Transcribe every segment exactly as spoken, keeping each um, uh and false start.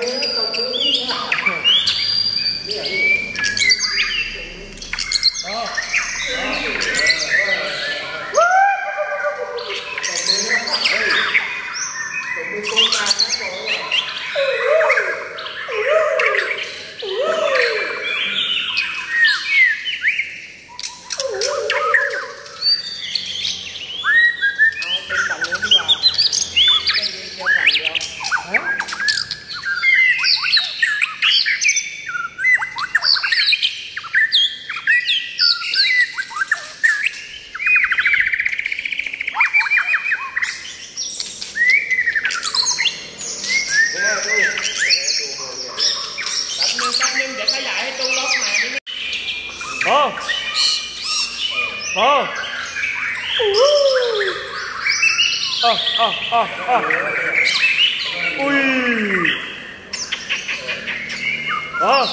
ตบมือนี่ค่ะนี่อ่ะนี่อ๋อตบมือเฮ้ยตบมือตรงกลางนะบอกว่าโอ้โอ้อ๋ออ๋ออ๋ออ๋ออุ้ยอ๋อ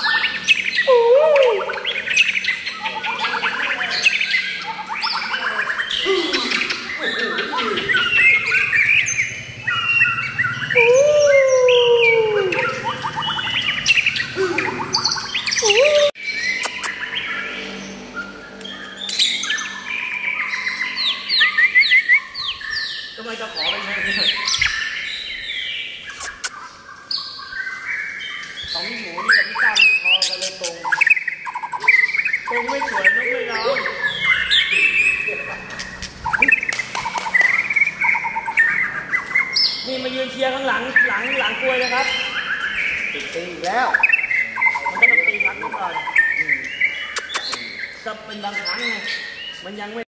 ทำไมจะขอไปใช่ไหมสองหมูนี่กับพี่ตั้มพอกันเลยตรงตรงไม่สวยนกไม่ร้องนี่มายืนเชียร์ข้างหลังหลังหลังกล้วยนะครับติดตีอีกแล้วมันก็ต้องตีพักนิดก่อนจะเป็นบางครั้งไงมันยังไม่